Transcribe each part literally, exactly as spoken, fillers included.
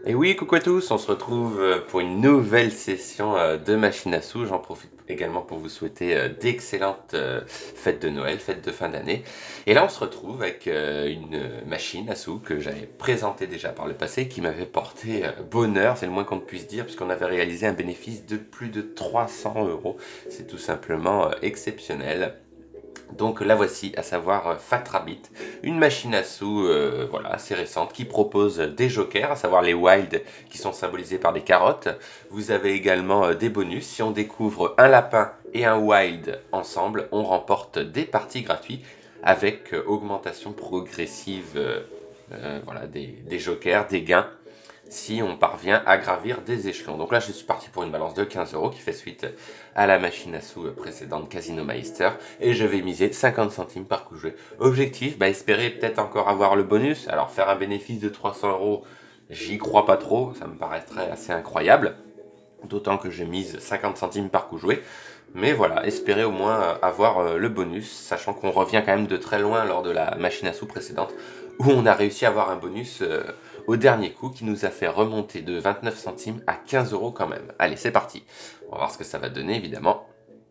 Et oui, coucou à tous, on se retrouve euh, pour une nouvelle session euh, de machine à sous. J'en profite également pour vous souhaiter euh, d'excellentes euh, fêtes de Noël, fêtes de fin d'année. Et là, on se retrouve avec euh, une machine à sous que j'avais présentée déjà par le passé, qui m'avait porté euh, bonheur, c'est le moins qu'on puisse dire, puisqu'on avait réalisé un bénéfice de plus de trois cents euros. C'est tout simplement euh, exceptionnel. Donc la voici, à savoir euh, Fat Rabbit, une machine à sous euh, voilà, assez récente qui propose des jokers, à savoir les wild qui sont symbolisés par des carottes. Vous avez également euh, des bonus. Si on découvre un lapin et un wild ensemble, on remporte des parties gratuites avec euh, augmentation progressive euh, euh, voilà, des, des jokers, des gains, si on parvient à gravir des échelons. Donc là, je suis parti pour une balance de quinze euros qui fait suite à la machine à sous précédente Casino Meister, et je vais miser cinquante centimes par coup joué. Objectif, bah, espérer peut-être encore avoir le bonus. Alors faire un bénéfice de trois cents euros, j'y crois pas trop, ça me paraîtrait assez incroyable, d'autant que je mise cinquante centimes par coup joué. Mais voilà, espérer au moins avoir le bonus, sachant qu'on revient quand même de très loin lors de la machine à sous précédente, où on a réussi à avoir un bonus euh, au dernier coup qui nous a fait remonter de vingt-neuf centimes à quinze euros quand même. Allez, c'est parti. On va voir ce que ça va donner, évidemment.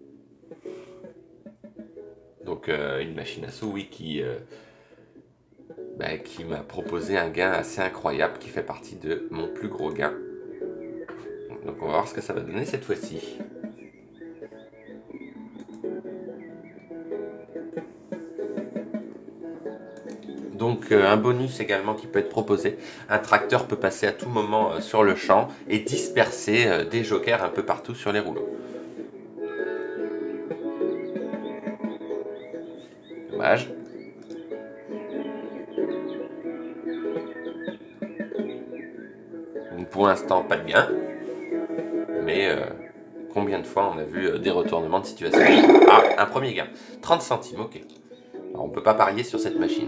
Donc euh, une machine à sous, oui, qui, euh, bah, qui m'a proposé un gain assez incroyable, qui fait partie de mon plus gros gain. Donc on va voir ce que ça va donner cette fois-ci. Donc euh, un bonus également qui peut être proposé. Un tracteur peut passer à tout moment euh, sur le champ et disperser euh, des jokers un peu partout sur les rouleaux. Dommage. Donc, pour l'instant, pas de gain. Mais euh, combien de fois on a vu euh, des retournements de situation? Ah, un premier gain. trente centimes, ok. Alors, on ne peut pas parier sur cette machine.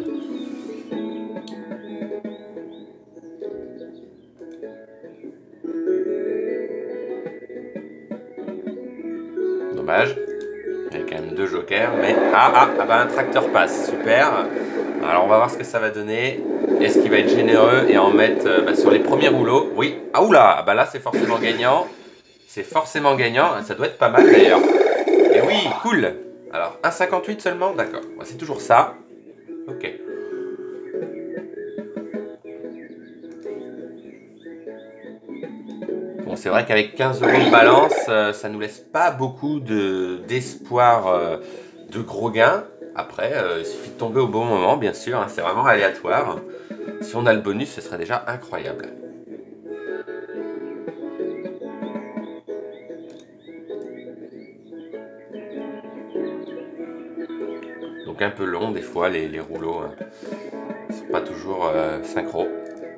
Dommage. Il y a quand même deux jokers, mais... Ah, ah, ah bah un tracteur passe, super. Alors on va voir ce que ça va donner. Est-ce qu'il va être généreux et en mettre euh, bah, sur les premiers rouleaux? Oui. Ah oula, ah bah là c'est forcément gagnant. C'est forcément gagnant, ça doit être pas mal d'ailleurs. Et oui, cool. Alors un virgule cinquante-huit seulement, d'accord. Bah, c'est toujours ça. Ok. Bon, c'est vrai qu'avec quinze euros de balance, euh, ça nous laisse pas beaucoup de d'espoir euh, de gros gains. Après, euh, il suffit de tomber au bon moment, bien sûr, hein, c'est vraiment aléatoire. Si on a le bonus, ce serait déjà incroyable. Donc un peu long des fois, les, les rouleaux hein, sont pas toujours euh, synchro.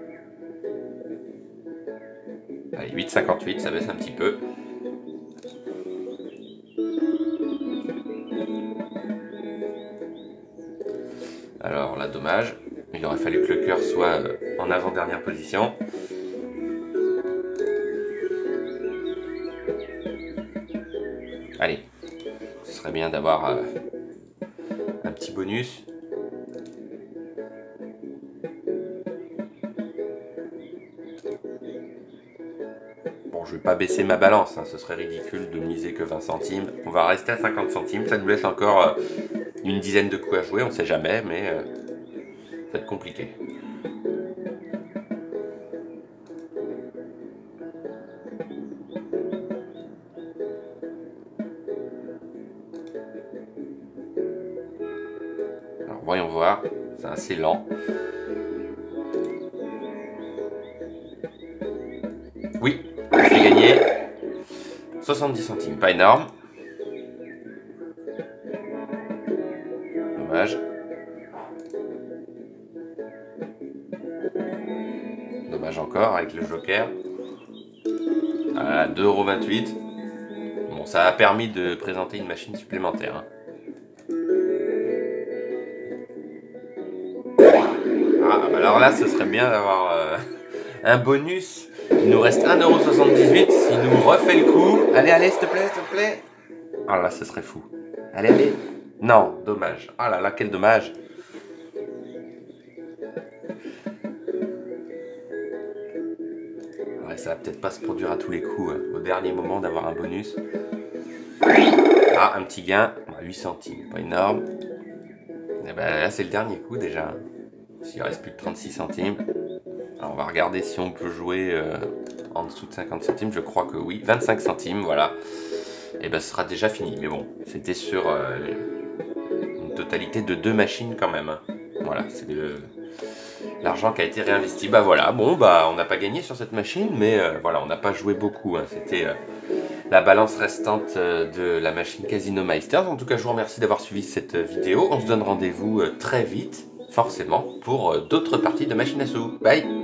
Allez, huit virgule cinquante-huit, ça baisse un petit peu. Alors là, dommage. Il aurait fallu que le cœur soit en avant-dernière position. Allez, ce serait bien d'avoir euh, un petit bonus. Bon, je vais pas baisser ma balance, hein, ce serait ridicule de miser que vingt centimes. On va rester à cinquante centimes, ça nous laisse encore euh, une dizaine de coups à jouer, on sait jamais, mais euh, ça va être compliqué. Alors voyons voir, c'est assez lent. Oui, j'ai gagné soixante-dix centimes, pas énorme. Dommage. Dommage encore avec le joker. À deux euros vingt-huit. Bon, ça a permis de présenter une machine supplémentaire. Hein. Ah, bah alors là, ce serait bien d'avoir euh, un bonus. Il nous reste un euro soixante-dix-huit. S'il nous refait le coup. Allez, allez, s'il te plaît, s'il te plaît. Ah là, ce serait fou. Allez, allez. Non, dommage. Ah là là, quel dommage. Ouais, ça va peut-être pas se produire à tous les coups, hein, au dernier moment d'avoir un bonus. Ah, un petit gain, huit centimes, pas énorme. Et ben là, c'est le dernier coup déjà. S'il reste plus de trente-six centimes. Alors, on va regarder si on peut jouer euh, en dessous de cinquante centimes. Je crois que oui. vingt-cinq centimes, voilà. Et ben ce sera déjà fini. Mais bon, c'était sur euh, une totalité de deux machines quand même. Hein. Voilà, c'est l'argent qui a été réinvesti. Bah voilà, bon, bah on n'a pas gagné sur cette machine, mais euh, voilà, on n'a pas joué beaucoup. Hein. C'était euh, la balance restante euh, de la machine Casino Meisters. En tout cas, je vous remercie d'avoir suivi cette vidéo. On se donne rendez-vous euh, très vite, forcément, pour euh, d'autres parties de machine à sous. Bye!